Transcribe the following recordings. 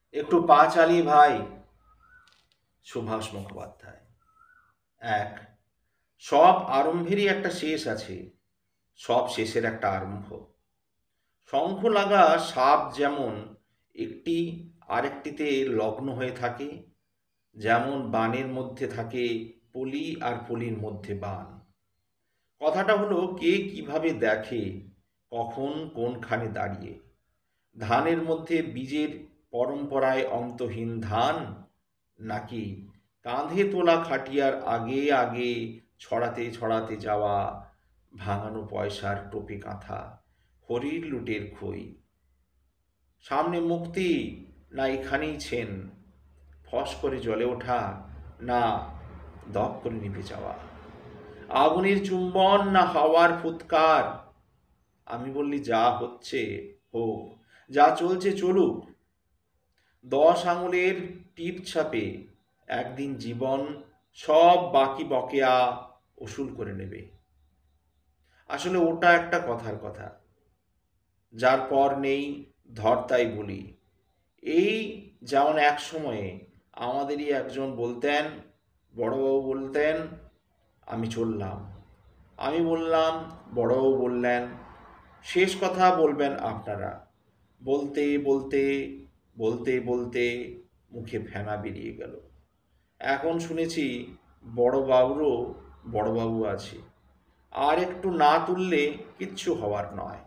একটু পা চালি ভাই। সুভাষ মুখোপাধ্যায়। এক, সব আরম্ভেরই একটা শেষ আছে, সব শেষের একটা আরম্ভ। শঙ্খ লাগা সাপ যেমন একটি আরেকটিতে লগ্ন হয়ে থাকে, যেমন বানের মধ্যে থাকে পলি আর পলির মধ্যে বান। কথাটা হলো কে কিভাবে দেখে, কখন কোনখানে দাঁড়িয়ে। ধানের মধ্যে বীজের পরম্পরায় অন্তহীন ধান, নাকি কাঁধে তোলা খাটিয়ার আগে আগে ছড়াতে ছড়াতে যাওয়া ভাঙানো পয়সার টোপে কাঁথা, হরির লুটের খই। সামনে মুক্তি, না এখানেই ছেন, ফস করে জ্বলে ওঠা, না দপ করে নিভে যাওয়া। আগুনের চুম্বন না হাওয়ার ফুৎকার। আমি বললি যা হচ্ছে হোক, যা চলছে চলুক। 10 আঙুলের টিপ ছাপে একদিন জীবন সব বাকি বকেয়া উসুল করে নেবে। আসলে ওটা একটা কথার কথা, যার পর নেই ধর তাই বলি। এই যেমন এক সময়ে আমাদেরই একজন বলতেন, বড়বাবু বলতেন, আমি চললাম। আমি বললাম, বড়বাবু বললেন, শেষ কথা বলবেন আপনারা। বলতে বলতে বলতে বলতে মুখে ফেনা বেরিয়ে গেল। এখন শুনেছি বড়বাবুরও বড়বাবু আছে, আর একটু না তুললে কিচ্ছু হওয়ার নয়।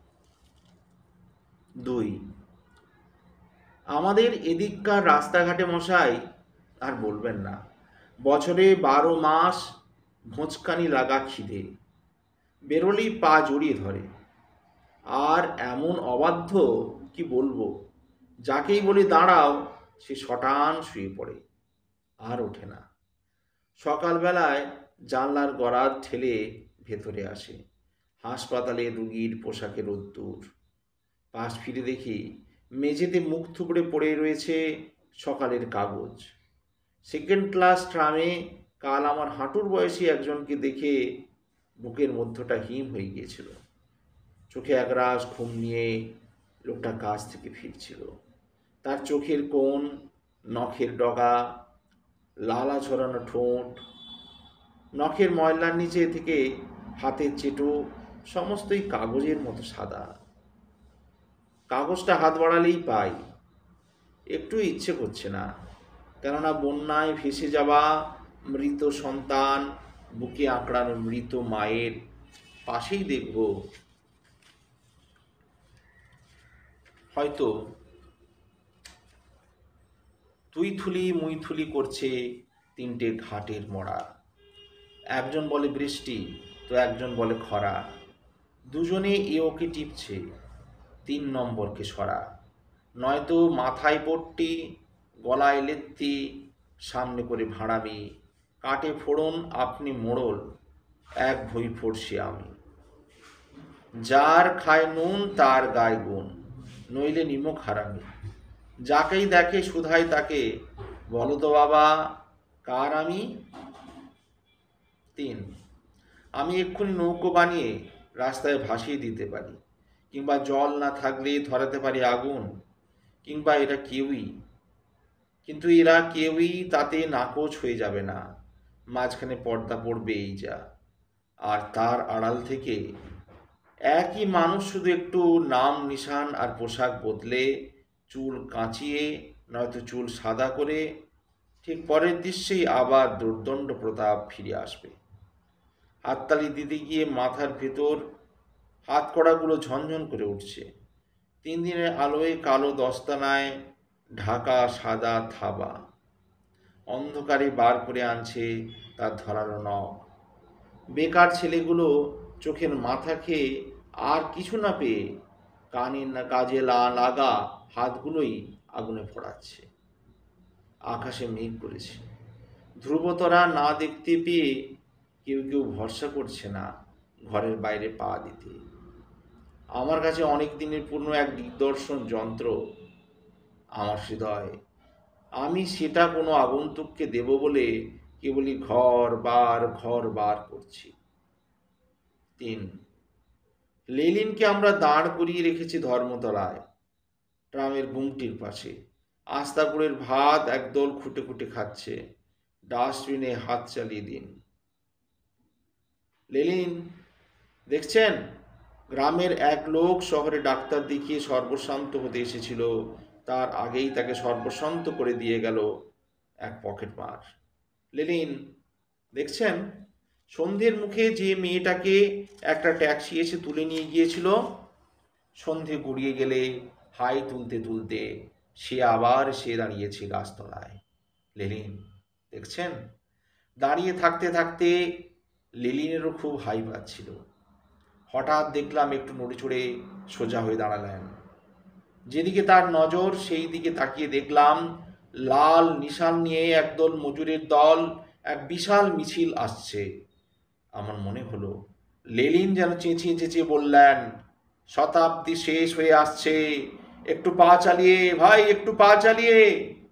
2, আমাদের এদিককার রাস্তাঘাটে মশাই আর বলবেন না। বছরে 12 মাস ভোঁচকানি লাগা খিদে, বেরোলেই পা জড়িয়ে ধরে। আর এমন অবাধ্য, কি বলবো, যাকেই বলি দাঁড়াও সে শটান শুয়ে পড়ে, আর ওঠে না। সকালবেলায় জানলার গরাদ ঠেলে ভেতরে আসে, হাসপাতালে রুগীর পোশাকে রোদ্দুর। পাশ ফিরে দেখি মেঝেতে মুখ থুবড়ে পড়ে রয়েছে সকালের কাগজ। সেকেন্ড ক্লাস ট্রামে কাল আমার হাঁটুর বয়সী একজনকে দেখে বুকের মধ্যটা হিম হয়ে গিয়েছিল। চোখে একরাশ ঘুম নিয়ে লোকটা কাজ থেকে ফিরছিল। তার চোখের কোণ, নখের ডগা, লালা ছড়ানো ঠোঁট, নখের ময়লার নিচে থেকে হাতের চেটো, সমস্তই কাগজের মতো সাদা। কাগজটা হাত বাড়ালেই পাই, একটু ইচ্ছে করছে না, কেননা বন্যায় ভেসে যাওয়া মৃত সন্তান, বুকে আঁকড়ানো মৃত মায়ের পাশেই দেখব হয়তো তুই থুলি মুই থুলি করছে 3টে ঘাটের মরা। একজন বলে বৃষ্টি, তো একজন বলে খরা। দুজনে এ ওকে টিপছে, 3 নম্বরকে সরা। নয়তো মাথায় পট্টি, গলায় লেত্তি, সামনে করে ভাঁড়ামি, কাটে ফোড়ন আপনি মোড়ল, এক ভই ফোড়ছি আমি। যার খায় নুন তার গায়ে গুণ, নইলে নিমক হারামি। যাকেই দেখে শুধাই তাকে, বলো তো বাবা কার আমি। 3, আমি এক্ষুনি নৌকো বানিয়ে রাস্তায় ভাসিয়ে দিতে পারি, কিংবা জল না থাকলে ধরাতে পারি আগুন, কিংবা এরা কেউই তাতে নাকচ হয়ে যাবে না। মাঝখানে পর্দা পড়বে এই যা। আর তার আড়াল থেকে একই মানুষ, শুধু একটু নাম নিশান আর পোশাক বদলে, চুল কাঁচিয়ে নয়তো চুল সাদা করে, ঠিক পরের দৃশ্যেই আবার দুর্দণ্ড প্রতাপ ফিরে আসবে। হাততালি দিতে গিয়ে মাথার ভেতর হাতকড়াগুলো ঝনঝন করে উঠছে। 3 দিনের আলোয় কালো দস্তানায় ঢাকা সাদা থাবা অন্ধকারে বার করে আনছে তার ধরানো নখ। বেকার ছেলেগুলো চোখের মাথা খেয়ে আর কিছু না পেয়ে কানের না কাজে লাগা হাতগুলোই আগুনে পোড়াচ্ছে। আকাশে মেঘ করেছে, ধ্রুবতারা না দেখতে পেয়ে কেউ কেউ ভরসা করছে না ঘরের বাইরে পা দিতে। আমার কাছে অনেক দিনের পুরনো এক দিগদর্শন যন্ত্র আমার হৃদয়। আমি সেটা কোনো আগন্তুককে দেব বলে কেবলই ঘর বার করছি। 3, লেলিনকে আমরা দাঁড় করিয়ে রেখেছি ধর্মতলায়, ট্রামের গুমটির পাশে। আস্তাকুড়ের ভাত একদল খুঁটে খুঁটে খাচ্ছে। ডাস্টবিনে হাত চালিয়ে দিন। লেলিন, দেখছেন, গ্রামের এক লোক শহরে ডাক্তার দেখিয়ে সর্বশান্ত হতে এসেছিল, তার আগেই তাকে সর্বশান্ত করে দিয়ে গেল এক পকেট মার। লেনিন, দেখছেন, সন্ধ্যের মুখে যে মেয়েটাকে একটা ট্যাক্সি এসে তুলে নিয়ে গিয়েছিল, সন্ধে গড়িয়ে গেলে হাই তুলতে তুলতে সে আবার এসে দাঁড়িয়েছে গাছতলায়। লেনিন, দেখছেন, দাঁড়িয়ে থাকতে থাকতে লেনিনেরও খুব হাই পাচ্ছিল। হঠাৎ দেখলাম একটু নড়েচড়ে সোজা হয়ে দাঁড়ালেন। যেদিকে তার নজর সেই দিকে তাকিয়ে দেখলাম লাল নিশান নিয়ে একদল মজুরের দল এক বিশাল মিছিল আসছে। আমার মনে হলো লেনিন যেন চেঁচিয়ে চেঁচিয়ে বললেন, শতাব্দী শেষ হয়ে আসছে, একটু পা চালিয়ে ভাই, একটু পা চালিয়ে।